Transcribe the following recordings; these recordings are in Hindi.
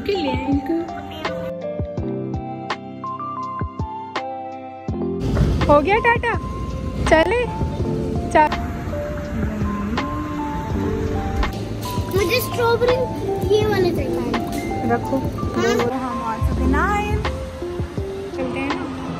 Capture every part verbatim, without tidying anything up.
के लिए हो गया टाटा, चले चल। मुझे स्ट्रॉबेरी ये वाले चाहिए, रखो। हाँ? हम आ चुके ना चलते हैं ना।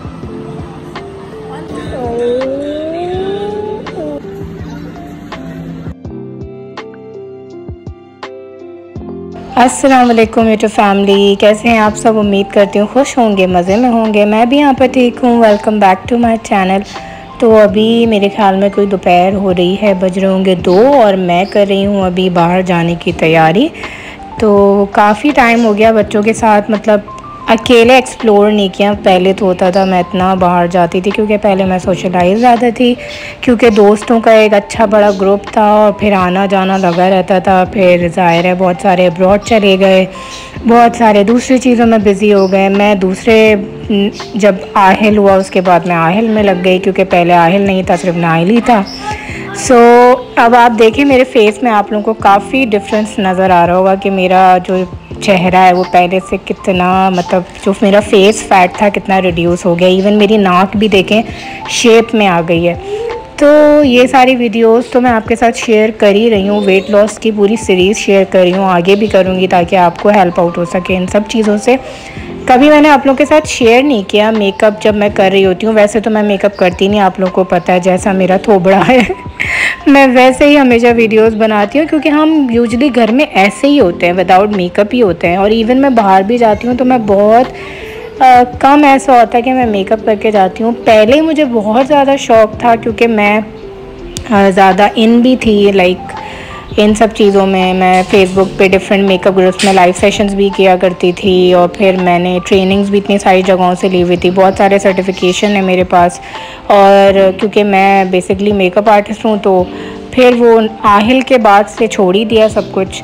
अस्सलाम वालेकुम यूट्यूब फैमिली, कैसे हैं आप सब? उम्मीद करती हूँ खुश होंगे, मज़े में होंगे। मैं भी यहाँ पर ठीक हूँ। Welcome back to my channel. तो अभी मेरे ख्याल में कोई दोपहर हो रही है, बज रहे होंगे दो, और मैं कर रही हूँ अभी बाहर जाने की तैयारी। तो काफ़ी टाइम हो गया बच्चों के साथ, मतलब अकेले एक्सप्लोर नहीं किया। पहले तो होता था मैं इतना बाहर जाती थी, क्योंकि पहले मैं सोशलाइज ज़्यादा थी, क्योंकि दोस्तों का एक अच्छा बड़ा ग्रुप था और फिर आना जाना लगा रहता था। फिर ज़ाहिर है बहुत सारे अब्रॉड चले गए, बहुत सारे दूसरी चीज़ों में बिज़ी हो गए। मैं दूसरे जब आहिल हुआ उसके बाद मैं आहिल में लग गई, क्योंकि पहले आहिल नहीं था, सिर्फ नाहिल ही था। सो so, अब आप देखें मेरे फेस में आप लोगों को काफ़ी डिफरेंस नज़र आ रहा होगा कि मेरा जो चेहरा है वो पहले से कितना, मतलब जो मेरा फेस फैट था कितना रिड्यूस हो गया। इवन मेरी नाक भी देखें शेप में आ गई है। तो ये सारी वीडियोस तो मैं आपके साथ शेयर कर ही रही हूँ। वेट लॉस की पूरी सीरीज़ शेयर कर रही हूँ, आगे भी करूँगी ताकि आपको हेल्प आउट हो सके इन सब चीज़ों से। कभी मैंने आप लोगों के साथ शेयर नहीं किया मेकअप जब मैं कर रही होती हूँ। वैसे तो मैं मेकअप करती नहीं, आप लोगों को पता है, जैसा मेरा थोबड़ा है मैं वैसे ही हमेशा वीडियोस बनाती हूँ, क्योंकि हम यूजुअली घर में ऐसे ही होते हैं, विदाउट मेकअप ही होते हैं। और इवन मैं बाहर भी जाती हूँ तो मैं बहुत आ, कम ऐसा होता है कि मैं मेकअप करके जाती हूँ। पहले मुझे बहुत ज़्यादा शौक़ था, क्योंकि मैं ज़्यादा इन भी थी, लाइक इन सब चीज़ों में। मैं फ़ेसबुक पे डिफरेंट मेकअप ग्रुप्स में लाइव सेशंस भी किया करती थी, और फिर मैंने ट्रेनिंग्स भी इतनी सारी जगहों से ली हुई थी। बहुत सारे सर्टिफिकेशन है मेरे पास, और क्योंकि मैं बेसिकली मेकअप आर्टिस्ट हूँ तो फिर वो आहिल के बाद से छोड़ ही दिया सब कुछ।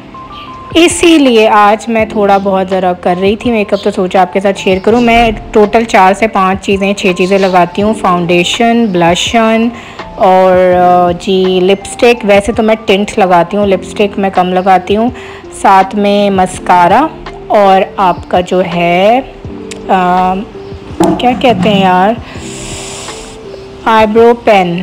इसीलिए आज मैं थोड़ा बहुत ज़रा कर रही थी मेकअप, तो सोचा आपके साथ शेयर करूं। मैं टोटल चार से पांच चीज़ें छः चीज़ें लगाती हूँ। फाउंडेशन, ब्लशन और जी लिपस्टिक। वैसे तो मैं टिंट लगाती हूँ, लिपस्टिक मैं कम लगाती हूँ। साथ में मस्कारा और आपका जो है आ, क्या कहते हैं यार, आईब्रो पेन।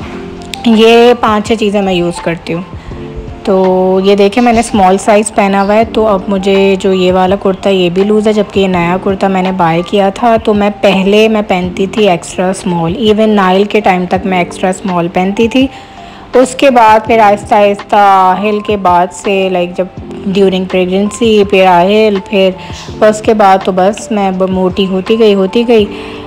ये पांच छः चीज़ें मैं यूज़ करती हूँ। तो ये देखें मैंने स्मॉल साइज़ पहना हुआ है। तो अब मुझे जो ये वाला कुर्ता ये भी लूज़ है, जबकि ये नया कुर्ता मैंने बाय किया था। तो मैं पहले मैं पहनती थी एक्स्ट्रा स्मॉल, इवन नाइल के टाइम तक मैं एक्स्ट्रा स्मॉल पहनती थी। उसके बाद फिर आहिस्ता आहिस्ता आहिल के बाद से, लाइक जब ड्यूरिंग प्रेगनेंसी, फिर आहिल, फिर उसके बाद तो बस मैं मोटी होती गई होती गई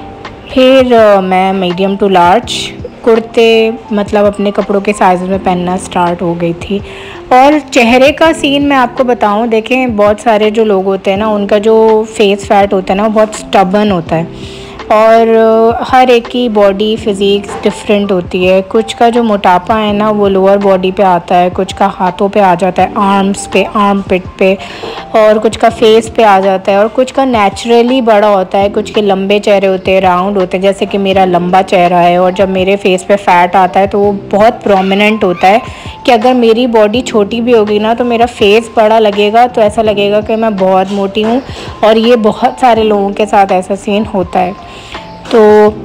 फिर आ, मैं मीडियम टू लार्ज कुर्ते, मतलब अपने कपड़ों के साइज़ में पहनना स्टार्ट हो गई थी। और चेहरे का सीन मैं आपको बताऊं, देखें बहुत सारे जो लोग होते हैं ना, उनका जो फेस फैट होता है ना वो बहुत स्टबन होता है, और हर एक की बॉडी फिज़िक्स डिफरेंट होती है। कुछ का जो मोटापा है ना वो लोअर बॉडी पे आता है, कुछ का हाथों पे आ जाता है, आर्म्स पे, आर्म पिट पे, और कुछ का फेस पे आ जाता है, और कुछ का नेचुरली बड़ा होता है। कुछ के लंबे चेहरे होते हैं, राउंड होते हैं, जैसे कि मेरा लंबा चेहरा है। और जब मेरे फेस पे फैट आता है तो वो बहुत प्रोमिनेंट होता है, कि अगर मेरी बॉडी छोटी भी होगी ना तो मेरा फेस बड़ा लगेगा, तो ऐसा लगेगा कि मैं बहुत मोटी हूँ। और ये बहुत सारे लोगों के साथ ऐसा सीन होता है। तो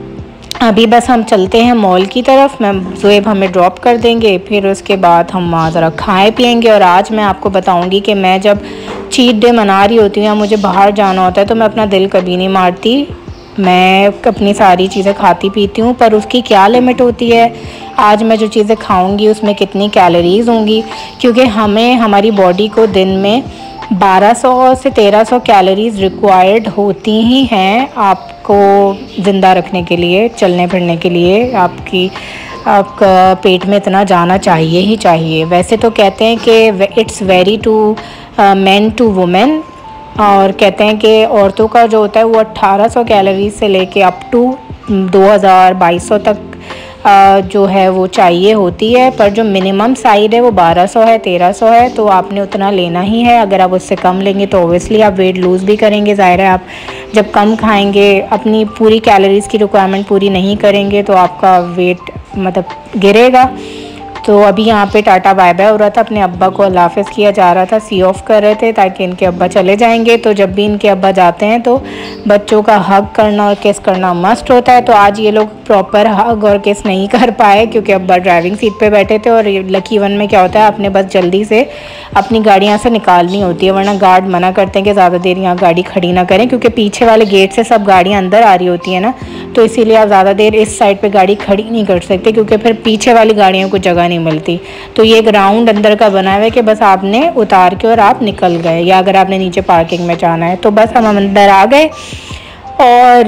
अभी बस हम चलते हैं मॉल की तरफ, मैं ज़ुएब हमें ड्रॉप कर देंगे, फिर उसके बाद हम वहाँ ज़रा खाएँ पिएंगे। और आज मैं आपको बताऊंगी कि मैं जब चीट डे मना रही होती हूँ या मुझे बाहर जाना होता है तो मैं अपना दिल कभी नहीं मारती। मैं अपनी सारी चीज़ें खाती पीती हूँ, पर उसकी क्या लिमिट होती है। आज मैं जो चीज़ें खाऊंगी उसमें कितनी कैलोरीज़ होंगी, क्योंकि हमें हमारी बॉडी को दिन में बारह सौ से तेरह सौ कैलोरीज़ रिक्वायर्ड होती ही हैं आपको ज़िंदा रखने के लिए, चलने फिरने के लिए। आपकी आपका पेट में इतना जाना चाहिए ही चाहिए। वैसे तो कहते हैं कि it's very to men to women, और कहते हैं कि औरतों का जो होता है वो अठारह सौ कैलोरीज से लेके अप टू दो हज़ार बाईस सौ तक आ, जो है वो चाहिए होती है। पर जो मिनिमम साइड है वो बारह सौ है, तेरह सौ है, तो आपने उतना लेना ही है। अगर आप उससे कम लेंगे तो ओबियसली आप वेट लूज़ भी करेंगे। ज़ाहिर है आप जब कम खाएंगे, अपनी पूरी कैलोरीज़ की रिक्वायरमेंट पूरी नहीं करेंगे तो आपका वेट मतलब गिरेगा। तो अभी यहाँ पे टाटा बाय बाय हो रहा था, अपने अब्बा को अल्लाह हाफ़िज़ किया जा रहा था, सी ऑफ कर रहे थे ताकि इनके अब्बा चले जाएंगे। तो जब भी इनके अब्बा जाते हैं तो बच्चों का हग करना और किस करना मस्ट होता है। तो आज ये लोग प्रॉपर हग और किस नहीं कर पाए क्योंकि अब्बा ड्राइविंग सीट पे बैठे थे। और लकी वन में क्या होता है, आपने बस जल्दी से अपनी गाड़ी यहाँ से निकालनी होती है, वरना गार्ड मना करते हैं कि ज़्यादा देर यहाँ गाड़ी खड़ी ना करें, क्योंकि पीछे वाले गेट से सब गाड़ियाँ अंदर आ रही होती है ना, तो इसीलिए आप ज़्यादा देर इस साइड पे गाड़ी खड़ी नहीं कर सकते क्योंकि फिर पीछे वाली गाड़ियों को जगह नहीं मिलती। तो ये ग्राउंड अंदर का बना हुआ है कि बस आपने उतार के और आप निकल गए, या अगर आपने नीचे पार्किंग में जाना है। तो बस हम अंदर आ गए और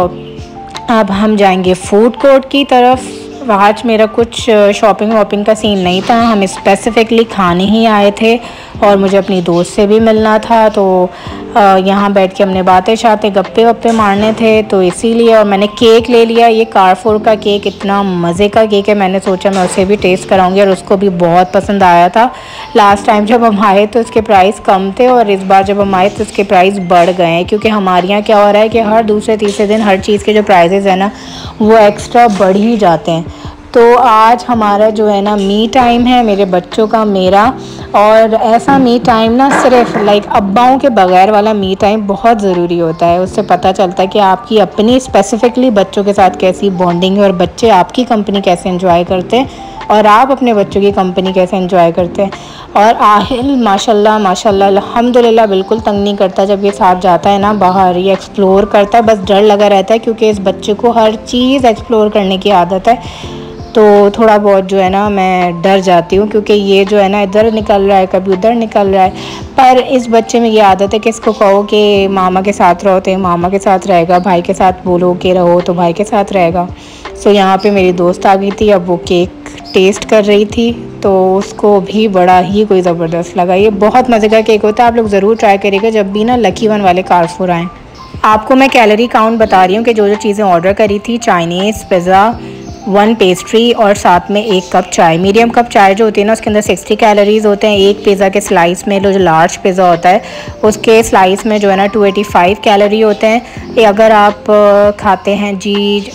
अब हम जाएंगे फूड कोर्ट की तरफ। आज मेरा कुछ शॉपिंग वॉपिंग का सीन नहीं था, हम स्पेसिफ़िकली खाने ही आए थे और मुझे अपनी दोस्त से भी मिलना था। तो यहाँ बैठ के हमने बातें शातें गप्पे वप्पे मारने थे, तो इसीलिए। और मैंने केक ले लिया, ये कारफोर का केक इतना मज़े का केक है, मैंने सोचा मैं उसे भी टेस्ट कराऊंगी और उसको भी बहुत पसंद आया था। लास्ट टाइम जब हम आए तो इसके प्राइस कम थे और इस बार जब हम आए तो इसके प्राइस बढ़ गए हैं, क्योंकि हमारे यहाँ क्या हो रहा है कि हर दूसरे तीसरे दिन हर चीज़ के जो प्राइसेस है ना वो एक्स्ट्रा बढ़ ही जाते हैं। तो आज हमारा जो है ना मी टाइम है, मेरे बच्चों का, मेरा। और ऐसा मी टाइम ना सिर्फ लाइक अब्बाओं के बगैर वाला मी टाइम बहुत ज़रूरी होता है। उससे पता चलता है कि आपकी अपनी स्पेसिफ़िकली बच्चों के साथ कैसी बॉन्डिंग है और बच्चे आपकी कंपनी कैसे एंजॉय करते हैं और आप अपने बच्चों की कंपनी कैसे एंजॉय करते हैं। और आहिल माशाल्लाह माशाल्लाह अल्हम्दुलिल्लाह बिल्कुल तंग नहीं करता जब ये साथ जाता है ना बाहर, ये एक्सप्लोर करता है। बस डर लगा रहता है क्योंकि इस बच्चे को हर चीज़ एक्सप्लोर करने की आदत है, तो थोड़ा बहुत जो है ना मैं डर जाती हूँ क्योंकि ये जो है ना इधर निकल रहा है कभी उधर निकल रहा है। पर इस बच्चे में ये आदत है कि इसको कहो कि मामा के साथ रहो तो मामा के साथ रहेगा, भाई के साथ बोलो कि रहो तो भाई के साथ रहेगा। सो यहाँ पे मेरी दोस्त आ गई थी, अब वो केक टेस्ट कर रही थी तो उसको भी बड़ा ही कोई ज़बरदस्त लगा। ये बहुत मज़े का केक होता है, आप लोग ज़रूर ट्राई करिएगा जब भी ना लकी वन वाले कारफोर आएँ। आपको मैं कैलोरी काउंट बता रही हूँ कि जो जो चीज़ें ऑर्डर करी थी, चाइनीज़, पिज़्ज़ा, वन पेस्ट्री और साथ में एक कप चाय। मीडियम कप चाय जो होती है ना उसके अंदर सिक्सटी कैलोरीज़ होते हैं। एक पिज़्ज़ा के स्लाइस में जो लार्ज पिज़्ज़ा होता है उसके स्लाइस में जो है ना टू एटी फाइव कैलोरी होते हैं। अगर आप खाते हैं जी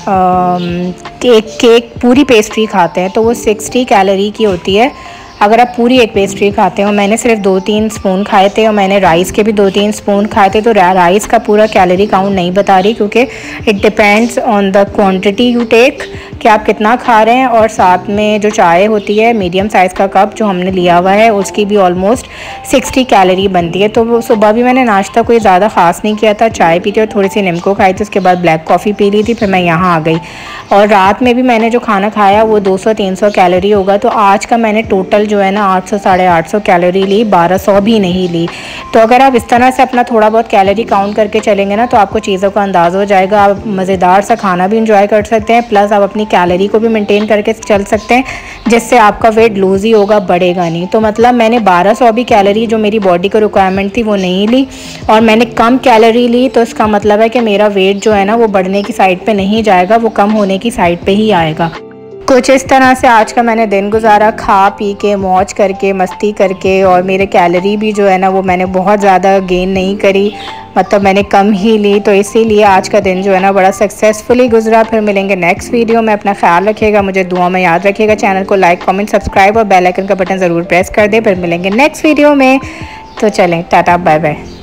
केक केक पूरी पेस्ट्री खाते हैं तो वो सिक्सटी कैलोरी की होती है। अगर आप पूरी एक पेस्ट्री खाते हो, मैंने सिर्फ दो तीन स्पून खाए थे और मैंने राइस के भी दो तीन स्पून खाए थे, तो राइस का पूरा कैलोरी काउंट नहीं बता रही क्योंकि it depends on the quantity you take कि आप कितना खा रहे हैं। और साथ में जो चाय होती है मीडियम साइज़ का कप जो हमने लिया हुआ है उसकी भी ऑलमोस्ट सिक्सटी कैलोरी बनती है। तो सुबह भी मैंने नाश्ता कोई ज़्यादा ख़ास नहीं किया था, चाय पी थी और थोड़ी सी निम्को खाई थी, उसके बाद ब्लैक कॉफ़ी पी ली थी, फिर मैं यहाँ आ गई। और रात में भी मैंने जो खाना खाया वो दो सौ तीन सौ कैलोरी होगा। तो आज का मैंने टोटल जो है ना आठ सौ साढ़े आठ सौ कैलोरी ली, बारह सौ भी नहीं ली। तो अगर आप इस तरह से अपना थोड़ा बहुत कैलोरी काउंट करके चलेंगे ना तो आपको चीज़ों का अंदाज़ा हो जाएगा। आप मज़ेदार सा खाना भी इंजॉय कर सकते हैं, प्लस आप अपनी कैलोरी को भी मेंटेन करके चल सकते हैं, जिससे आपका वेट लूज़ ही होगा, बढ़ेगा नहीं। तो मतलब मैंने बारह सौ भी कैलोरी जो मेरी बॉडी को रिक्वायरमेंट थी वो नहीं ली और मैंने कम कैलोरी ली, तो इसका मतलब है कि मेरा वेट जो है ना वो बढ़ने की साइड पे नहीं जाएगा, वो कम होने की साइड पे ही आएगा। कुछ इस तरह से आज का मैंने दिन गुजारा, खा पी के मौज करके मस्ती करके। और मेरे कैलोरी भी जो है ना वो मैंने बहुत ज़्यादा गेन नहीं करी, मतलब मैंने कम ही ली। तो इसीलिए आज का दिन जो है ना बड़ा सक्सेसफुली गुजरा। फिर मिलेंगे नेक्स्ट वीडियो में, अपना ख्याल रखिएगा, मुझे दुआ में याद रखिएगा। चैनल को लाइक कमेंट सब्सक्राइब और बेल आइकन का बटन ज़रूर प्रेस कर दें। फिर मिलेंगे नेक्स्ट वीडियो में, तो चलें, टाटा बाय बाय।